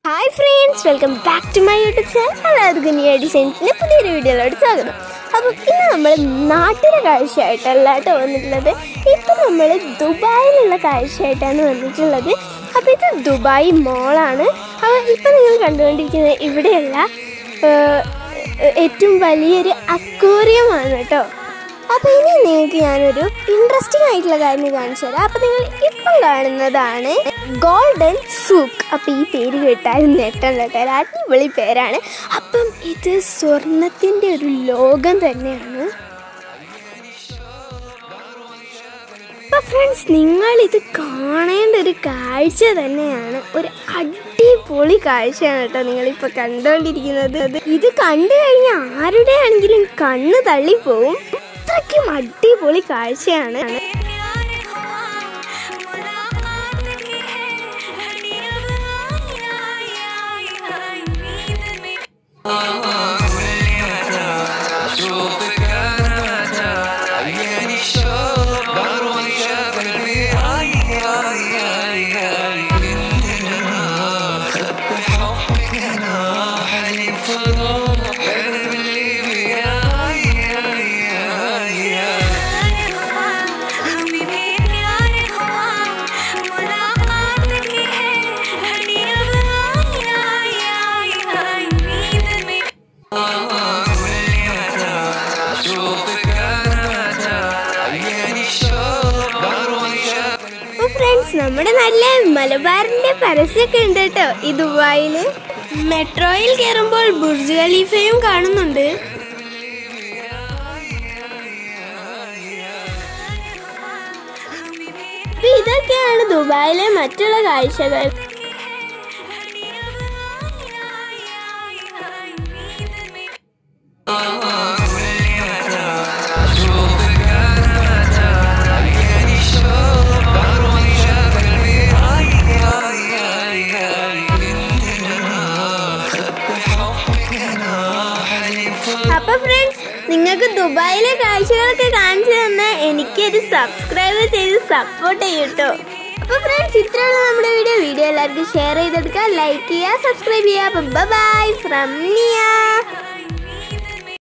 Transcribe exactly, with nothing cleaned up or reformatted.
Hi friends, welcome back to my YouTube channel. എല്ലാവർക്കും new എഡിഷൻസിൻ്റെ പുതിയൊരു വീഡിയോയിലോട്ട് സ്വാഗതം. അപ്പോൾ ഇന്ന് നമ്മൾ നാട്ടിലെ കാഴ്ചയായിട്ടല്ല കേട്ടോ വന്നിട്ടുള്ളത്. ഇപ്പോൾ നമ്മൾ ദുബായിലുള്ള കാഴ്ചയായിട്ടാണ് വന്നിട്ടുള്ളത്. അപ്പോൾ ഇത് ദുബായ് മോളാണ്. അപ്പോൾ ഇപ്പോൾ നിങ്ങൾ കണ്ടുകൊണ്ടിരിക്കുന്നത് ഇവിടെയുള്ള ഏറ്റവും വലിയൊരു അക്വേറിയമാണ് കേട്ടോ. അപ്പോൾ ഇനി നിങ്ങൾക്ക് ഞാനൊരു ഇൻട്രസ്റ്റിംഗ് ആയിട്ടുള്ള കാര്യം കാണിച്ചു തരാം. അപ്പോൾ നിങ്ങൾ ഇപ്പം കാണുന്നതാണ് ഗോൾഡൻ സൂക്ക്. അപ്പോൾ ഈ പേര് കേട്ടാൽ നെട്ടം കേട്ടാൽ അടിപൊളി പേരാണ്. അപ്പം ഇത് സ്വർണത്തിൻ്റെ ഒരു ലോകം തന്നെയാണ്. അപ്പോൾ ഫ്രണ്ട്സ്, നിങ്ങളിത് കാണേണ്ട ഒരു കാഴ്ച തന്നെയാണ്. ഒരു അടിപൊളി കാഴ്ചയാണ് കേട്ടോ നിങ്ങളിപ്പോൾ കണ്ടുകൊണ്ടിരിക്കുന്നത്. ഇത് കണ്ടു കഴിഞ്ഞാൽ ആരുടെ ആണെങ്കിലും കണ്ണ് തള്ളിപ്പോവും. അത്രയ്ക്കും അടിപൊളി കാഴ്ചയാണ്. ഫ്രണ്ട്സ്, നമ്മുടെ നല്ല മലബാറിന്റെ പരസ്യമൊക്കെ ഉണ്ട് കേട്ടോ ഈ ദുബായില്. മെട്രോയിൽ കയറുമ്പോൾ ബുർജ് ഖലീഫയും കാണുന്നുണ്ട്. ഇതൊക്കെയാണ് ദുബായിലെ മറ്റുള്ള കാഴ്ചകൾ. അപ്പൊ ഫ്രണ്ട്സ്, നിങ്ങൾക്ക് ദുബായിലെ കാഴ്ചകളൊക്കെ കാണിച്ചു തന്ന എനിക്കൊരു സബ്സ്ക്രൈബ് ചെയ്ത് സപ്പോർട്ട് ചെയ്യട്ടോ. അപ്പൊ ഫ്രണ്ട്സ്, ഇത്രയുള്ള നമ്മുടെ വീഡിയോ വീഡിയോ എല്ലാവർക്കും ഷെയർ ചെയ്തെടുക്കുക, ലൈക്ക് ചെയ്യുക, സബ്സ്ക്രൈബ് ചെയ്യുക. ബൈ ബൈ ഫ്രം നിയ.